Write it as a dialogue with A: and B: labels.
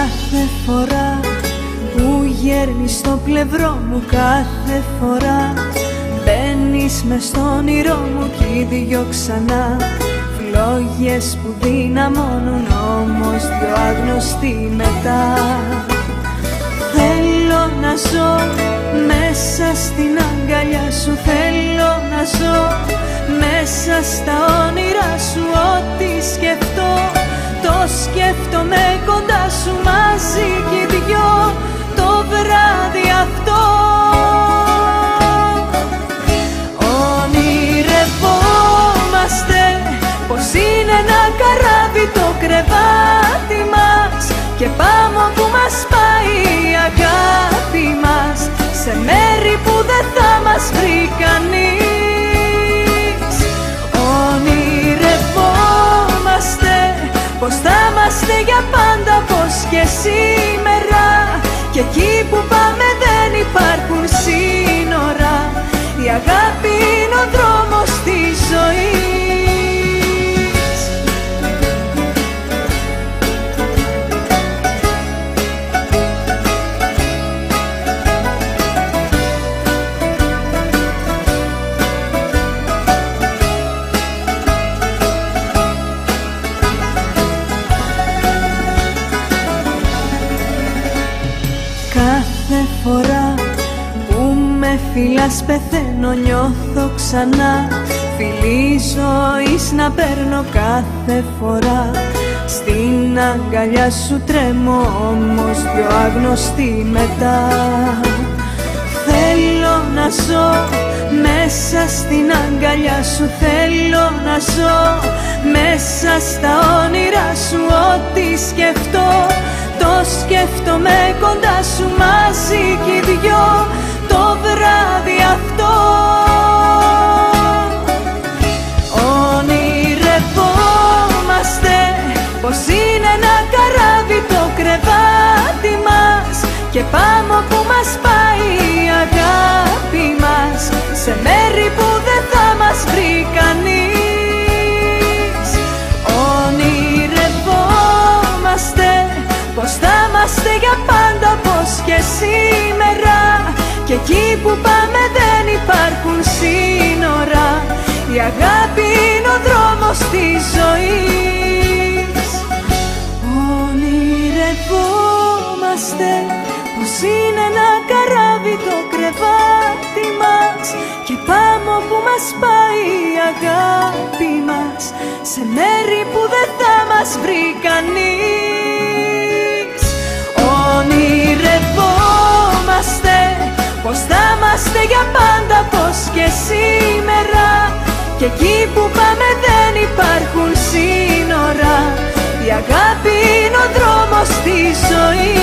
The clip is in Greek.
A: Κάθε φορά που γέρνεις στο πλευρό μου, κάθε φορά μπαίνεις μες στο όνειρό μου κι οι δυο ξανά. Φλόγες που δυναμώνουν όμως δυο άγνωστοι μετά. Θέλω να ζω μέσα στην αγκαλιά σου, θέλω να ζω μέσα στα όνειρά σου. Ό,τι σκεφτώ το σκέφτομαι κοντά σου, μαζί κι οι δυο το βράδυ αυτό. Ονειρευόμαστε πως είναι ένα καράβι το κρεβάτι μας και πάμε όπου μας πάει η αγάπη μας, σε μέρη που δεν θα μας βρει κανείς. Ονειρευόμαστε πως θα είμαστε για πάντα, πως και σήμερα, και εκεί που πάμε δεν υπάρχουν σύνορα. Η αγάπη είναι ο δρόμος της ζωής. Κάθε φορά που με φιλάς πεθαίνω, νιώθω ξανά φιλή ζωής να παίρνω. Κάθε φορά στην αγκαλιά σου τρέμω, όμως δυο άγνωστοι μετά. Θέλω να ζω μέσα στην αγκαλιά σου, θέλω να ζω μέσα στα όνειρά σου. Ό,τι σκεφτώ το σκέφτομαι κοντά σου, μαζί κι οι δυο το βράδυ αυτό. Ονειρευόμαστε πως είναι ένα καράβι το κρεβάτι μας και πάμε όπου μας πάει η αγάπη μας, σε μέρη που δεν θα μας βρει κανείς. Ονειρευόμαστε πως θα είμαστε για πάντα, πως και σήμερα, και εκεί που πάμε δεν υπάρχουν σύνορα. Η αγάπη είναι ο δρόμος της ζωής. Ονειρευόμαστε πως είναι ένα καράβι το κρεβάτι μας και πάμε όπου μας πάει η αγάπη μας, σε μέρη που δεν θα μας βρει κανείς. Ονειρευόμαστε πως θα είμαστε για πάντα, πως και σήμερα, και εκεί που πάμε δεν υπάρχουν σύνορα. Η αγάπη είναι ο δρόμος της ζωής.